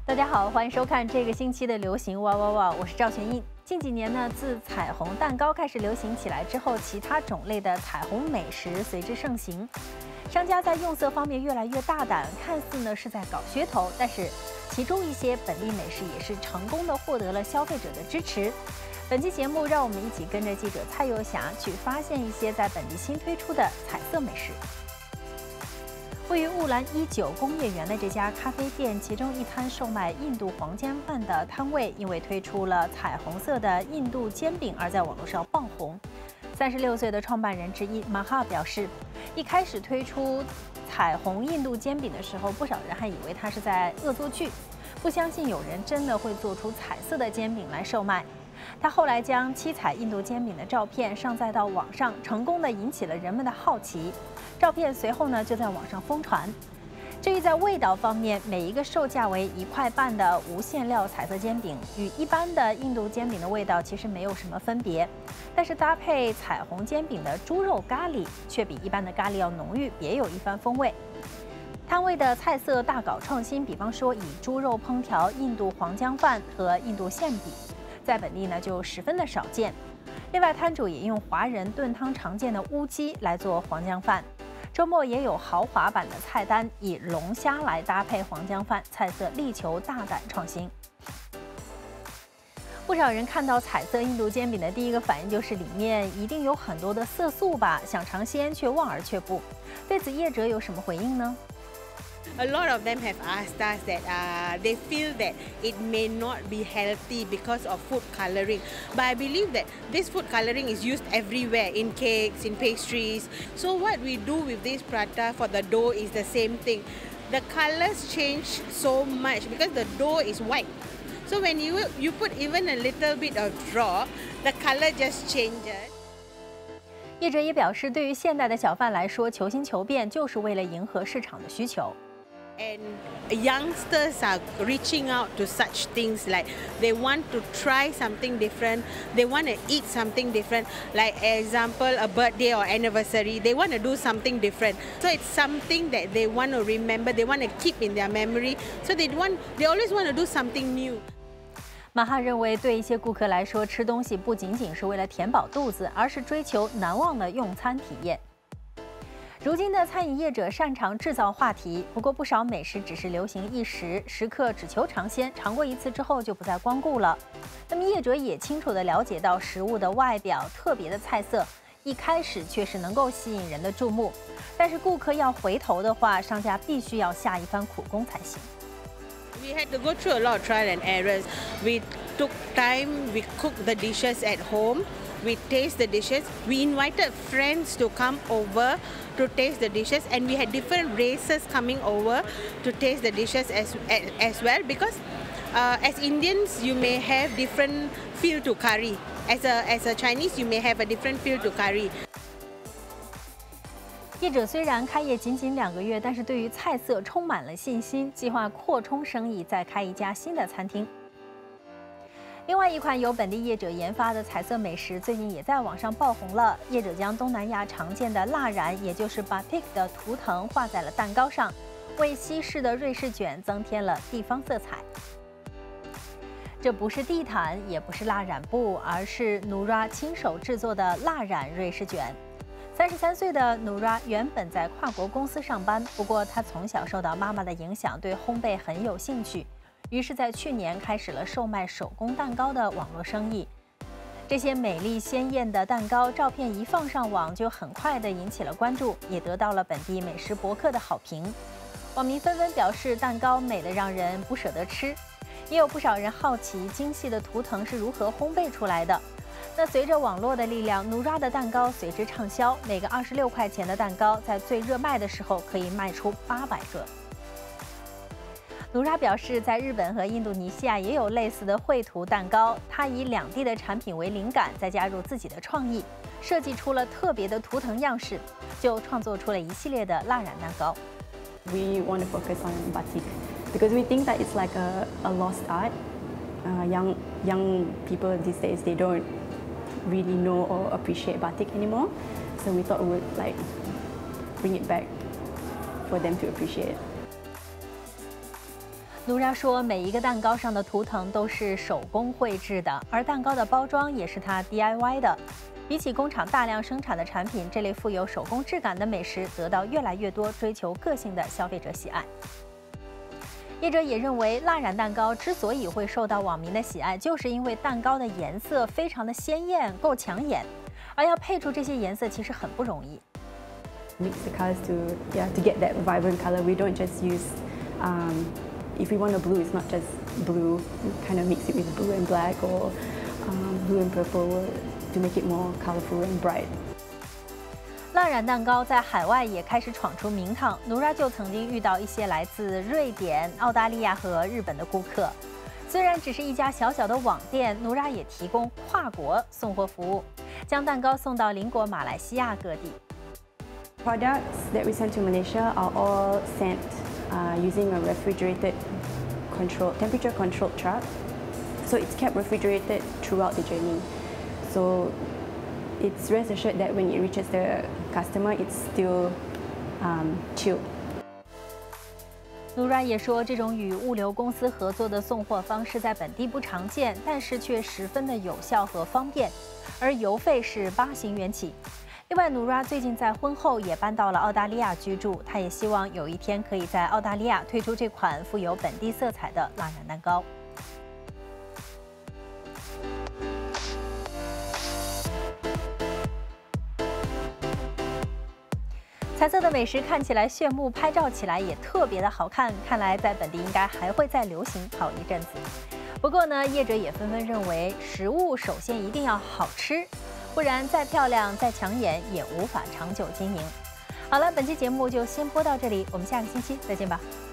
大家好，欢迎收看这个星期的流行哇哇哇，我是赵全英。近几年呢，自彩虹蛋糕开始流行起来之后，其他种类的彩虹美食随之盛行。商家在用色方面越来越大胆，看似呢是在搞噱头，但是其中一些本地美食也是成功的获得了消费者的支持。本期节目，让我们一起跟着记者蔡佑霞去发现一些在本地新推出的彩色美食。位于雾兰19工业园的这家咖啡店，其中一摊售卖印度黄姜饭的摊位，因为推出了彩虹色的印度煎饼而在网络上爆红。36岁的创办人之一马哈表示，一开始推出彩虹印度煎饼的时候，不少人还以为他是在恶作剧，不相信有人真的会做出彩色的煎饼来售卖。他后来将七彩印度煎饼的照片上载到网上，成功的引起了人们的好奇。照片随后呢就在网上疯传。至于在味道方面，每一个售价为1块半的无馅料彩色煎饼，与一般的印度煎饼的味道其实没有什么分别，但是搭配彩虹煎饼的猪肉咖喱却比一般的咖喱要浓郁，别有一番风味。摊位的菜色大搞创新，比方说以猪肉烹调印度黄姜饭和印度馅饼，在本地呢就十分的少见。另外，摊主也用华人炖汤常见的乌鸡来做黄姜饭。周末也有豪华版的菜单，以龙虾来搭配黄姜饭，菜色力求大胆创新。不少人看到彩色印度煎饼的第一个反应就是里面一定有很多的色素吧，想尝鲜却望而却步。对此，业者有什么回应呢 ？A lot of them have asked us that they feel that it may not be healthy because of food colouring. But I believe that this food colouring is used everywhere, in cakes, in pastries. So what we do with this prata for the dough is the same thing. The colours change so much because the dough is white. So when you put even a little bit of draw, the colour just changes. 业者也表示，对于现代的小贩来说，求新求变就是为了迎合市场的需求。 And youngsters are reaching out to such things like they want to try something different, they want to eat something different, like example a birthday or anniversary, they want to do something different. So it's something that they want to remember, they want to keep in their memory. So they always want to do something new. 马哈认为，对一些顾客来说，吃东西不仅仅是为了填饱肚子，而是追求难忘的用餐体验。如今的餐饮业者擅长制造话题，不过不少美食只是流行一时，食客只求尝鲜，尝过一次之后就不再光顾了。那么业者也清楚地了解到食物的外表、特别的菜色，一开始确实能够吸引人的注目，但是顾客要回头的话，商家必须要下一番苦功才行。 We had to go through a lot of trial and errors. We took time, we cooked the dishes at home, we taste the dishes, we invited friends to come over to taste the dishes, and we had different races coming over to taste the dishes as well, because as Indians you may have different feel to curry. As a Chinese you may have a different feel to curry. 业者虽然开业仅2个月，但是对于菜色充满了信心，计划扩充生意，再开一家新的餐厅。另外一款由本地业者研发的彩色美食，最近也在网上爆红了。业者将东南亚常见的蜡染，也就是 batik 的图腾画在了蛋糕上，为西式的瑞士卷增添了地方色彩。这不是地毯，也不是蜡染布，而是 Nura 亲手制作的蜡染瑞士卷。33岁的 Nura 原本在跨国公司上班，不过她从小受到妈妈的影响，对烘焙很有兴趣。于是，在去年开始了售卖手工蛋糕的网络生意。这些美丽鲜艳的蛋糕照片一放上网，就很快地引起了关注，也得到了本地美食博客的好评。网民纷纷表示，蛋糕美得让人不舍得吃。也有不少人好奇，精细的图腾是如何烘焙出来的。那随着网络的力量，Nura的蛋糕随之畅销，每个26块钱的蛋糕，在最热卖的时候可以卖出800个。Nura 表示，在日本和印度尼西亚也有类似的绘图蛋糕，他以两地的产品为灵感，再加入自己的创意，设计出了特别的图腾样式，就创作出了一系列的蜡染蛋糕。 We want to focus on batik because we think that it's like a lost art. Young people these days, they don't really know or appreciate batik anymore. So we thought we would like bring it back for them to appreciate. 努拉说，每一个蛋糕上的图腾都是手工绘制的，而蛋糕的包装也是她 DIY 的。比起工厂大量生产的产品，这类富有手工质感的美食得到越来越多追求个性的消费者喜爱。业者也认为，蜡染蛋糕之所以会受到网民的喜爱，就是因为蛋糕的颜色非常的鲜艳，够抢眼，而要配出这些颜色其实很不容易。 Mix the colors to get that vibrant color. We don't just use if we want a blue, it's not just blue. We kind of mix it with blue and black or blue and purple to make it more colorful and bright. 蜡染蛋糕在海外也开始闯出名堂。努拉就曾经遇到一些来自瑞典、澳大利亚和日本的顾客。虽然只是一家小小的网店，努拉也提供跨国送货服务，将蛋糕送到邻国马来西亚各地。 Products that we send to Malaysia are all sent using a refrigerated temperature controlled truck. So it's kept refrigerated throughout the journey. So it's rest assured that when it reaches the customer, it's still chilled. 努拉也说，这种与物流公司合作的送货方式在本地不常见，但是却十分的有效和方便，而邮费是8新元起。另外，努拉最近在婚后也搬到了澳大利亚居住，她也希望有一天可以在澳大利亚推出这款富有本地色彩的蜡染蛋糕。彩色的美食看起来炫目，拍照起来也特别的好看，看来在本地应该还会再流行好一阵子。不过呢，业者也纷纷认为，食物首先一定要好吃，不然再漂亮再抢眼也无法长久经营。好了，本期节目就先播到这里，我们下个星期再见吧。